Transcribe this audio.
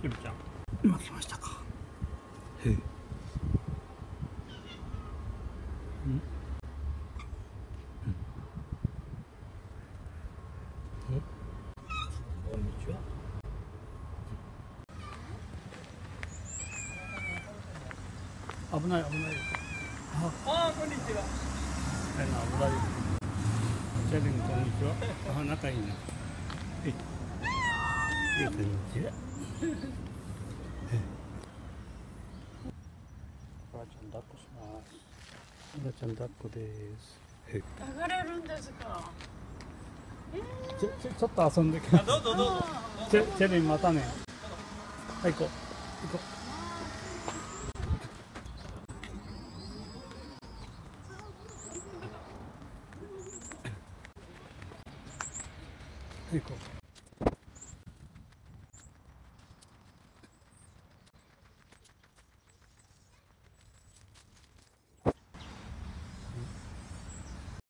くりちゃん。負けましたか。へえ。ん。こんにちは。危ない危ない。あ、こんにちは。危ない。チャリンこんにちは。あ、仲いいな。こんにちは。おばあちゃん抱っこします。おばあちゃん抱っこです。 上がれるんですか。 ちょっと遊んできます。どうぞどうぞ。チェリンまたね。はい、行こう。行こう。行こう。